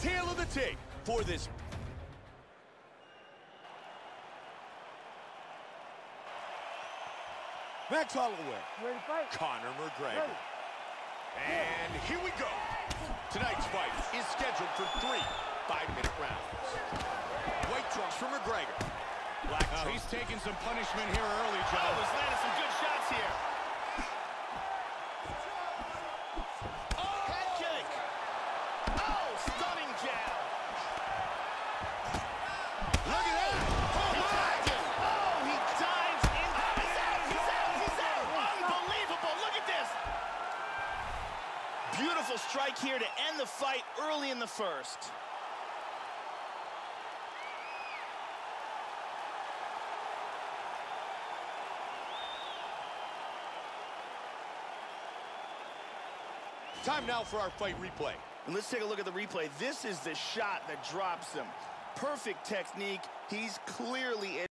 Tail of the tape for this. Max Holloway. Ready to fight? Conor McGregor. And here we go. Tonight's fight is scheduled for 3 5-minute rounds. White trunks for McGregor. Black trunks. He's taking some punishment here early, Joe. Oh, he's landing some good shots here. Oh, head kick. Oh, stunning jab. Look at that. He tagged him. Oh, he dives in. Oh, he's out. He's out. He's out. Unbelievable. Look at this. Beautiful strike here to end the fight early in the first. Time now for our fight replay. And let's take a look at the replay. This is the shot that drops him. Perfect technique. He's clearly